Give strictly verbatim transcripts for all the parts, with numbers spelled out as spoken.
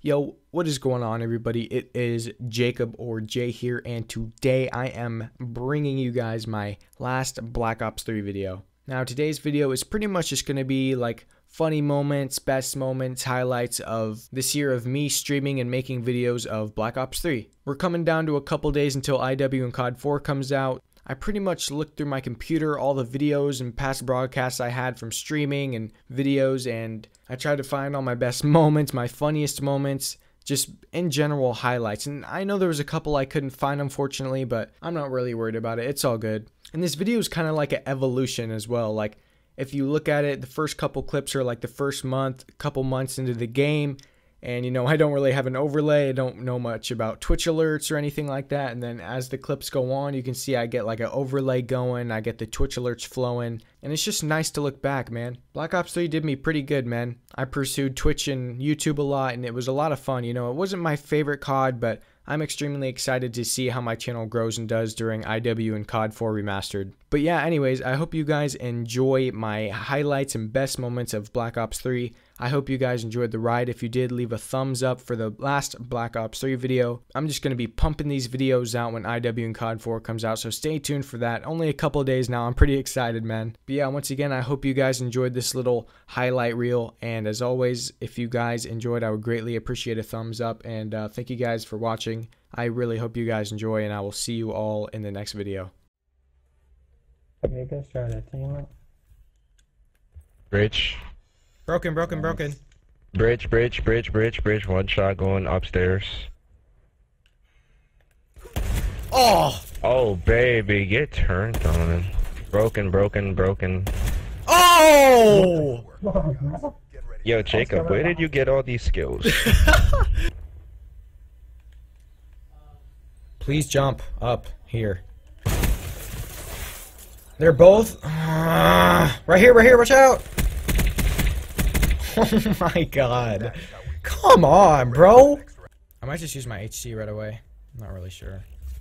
Yo, what is going on, everybody? It is Jacob or Jay here, and today I am bringing you guys my last Black Ops three video. Now, today's video is pretty much just going to be like funny moments, best moments, highlights of this year of me streaming and making videos of Black Ops three. We're coming down to a couple days until I W and C O D four comes out. I pretty much looked through my computer, all the videos and past broadcasts I had from streaming and videos, and I tried to find all my best moments, my funniest moments, just in general highlights. And I know there was a couple I couldn't find, unfortunately, but I'm not really worried about it. It's all good. And this video is kind of like an evolution as well. Like, if you look at it, the first couple clips are like the first month, couple months into the game. And, you know, I don't really have an overlay. I don't know much about Twitch alerts or anything like that. And then as the clips go on, you can see I get like an overlay going. I get the Twitch alerts flowing. And it's just nice to look back, man. Black Ops three did me pretty good, man. I pursued Twitch and YouTube a lot, and it was a lot of fun. You know, it wasn't my favorite C O D, but I'm extremely excited to see how my channel grows and does during I W and C O D four Remastered. But yeah, anyways, I hope you guys enjoy my highlights and best moments of Black Ops three. I hope you guys enjoyed the ride. If you did, leave a thumbs up for the last Black Ops three video. I'm just going to be pumping these videos out when I W and C O D four comes out, so stay tuned for that. Only a couple of days now. I'm pretty excited, man. But yeah, once again, I hope you guys enjoyed this little highlight reel. And as always, if you guys enjoyed, I would greatly appreciate a thumbs up. And uh, thank you guys for watching. I really hope you guys enjoy, and I will see you all in the next video. Okay, guys, try to team up. Bridge. Broken, broken, broken. Bridge, bridge, bridge, bridge, bridge. One shot going upstairs. Oh! Oh, baby, get turned on. Broken, broken, broken. Oh! Yo, Jacob, where did you get all these skills? Please jump up here. They're both uh, right here, right here. Watch out! Oh my god! Come on, bro. I might just use my H C right away. I'm not really sure.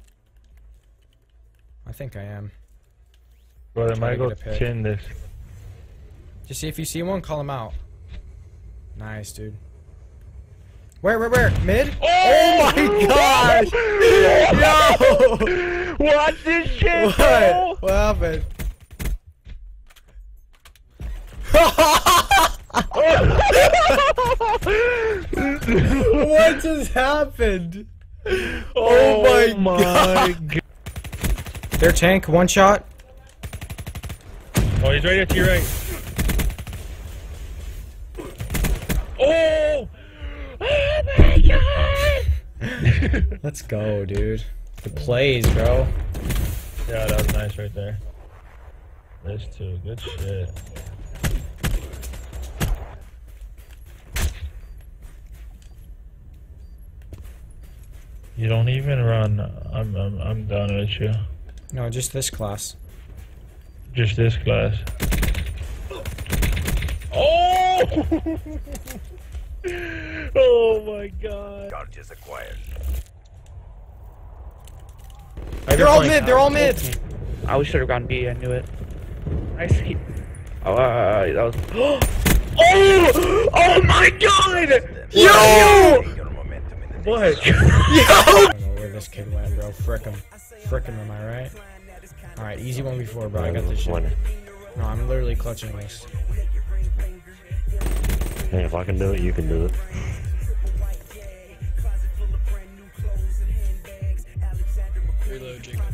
I think I am. Bro, I might go chin this. Just see if you see one, call him out. Nice, dude. Where, where, where? Mid? Oh, oh my gosh! Yo! Watch this shit, What? bro! What happened? What just happened? Oh, oh my, my god. god! Their tank, one shot. Oh, he's right at your right. Oh! Oh my god! Let's go, dude. The plays, bro. Yeah, that was nice right there. There's two. Good shit. You don't even run. I'm I'm I'm done with you. No, just this class. Just this class. Oh! Oh my god. Charges acquired. They're all mid, they're all mid! I should have gone B, I knew it. I see. Oh, uh, that was. Oh! Oh my god! Yo! What? Yo! I don't know where this kid went, bro. Frick him. Frick him, am I right? Alright, easy one before, bro. I got this shit. No, I'm literally clutching this. Hey, if I can do it, you can do it. Reload, Jacob.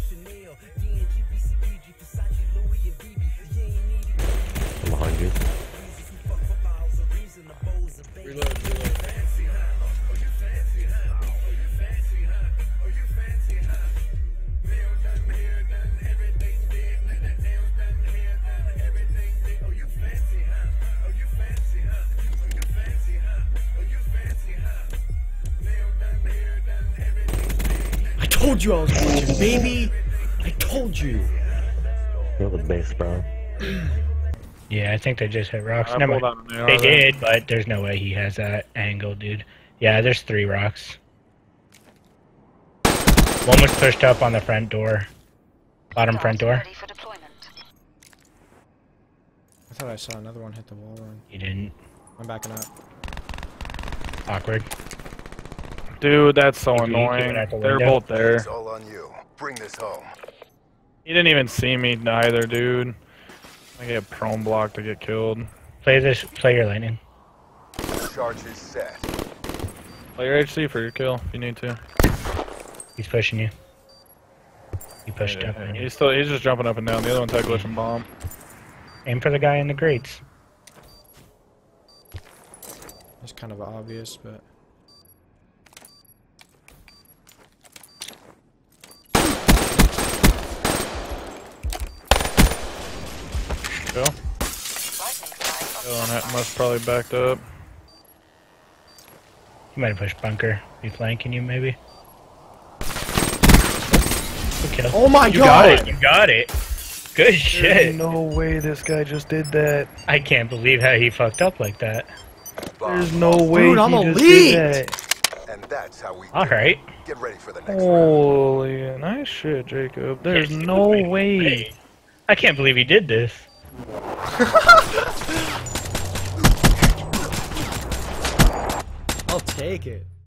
I'm behind you. Reload, reload. I told you I was watching, baby! I told you! You're the best, bro. Yeah, I think they just hit rocks. I Never pulled mind. out an They arrow. did, but there's no way he has that angle, dude. Yeah, there's three rocks. One was pushed up on the front door. Bottom front door. I thought I saw another one hit the wall run. He didn't. I'm backing up. Awkward. Dude, that's so Did you keep annoying. it at the They're window? both there. It's all on you. Bring this home. He didn't even see me neither, dude. I get prone block to get killed. Play this. Play your lightning. Charges set. Play your H C for your kill if you need to. He's pushing you. He pushed Yeah, up. on you. he's still he's just jumping up and down. The other one's glitch and bomb. Aim for the guy in the grates. It's kind of obvious, but Go. Oh, and that must probably backed up. He might have pushed bunker. Be flanking you maybe. Good kill. oh my You god! got it. You got it. Good shit. There's no way this guy just did that. I can't believe how he fucked up like that. There's no way Dude, he I'm just elite! did that. And that's how we All do it. right. Get ready for the next round. Holy, nice shit, Jacob. There's Yes, no wait, way. wait. I can't believe he did this. I'll take it.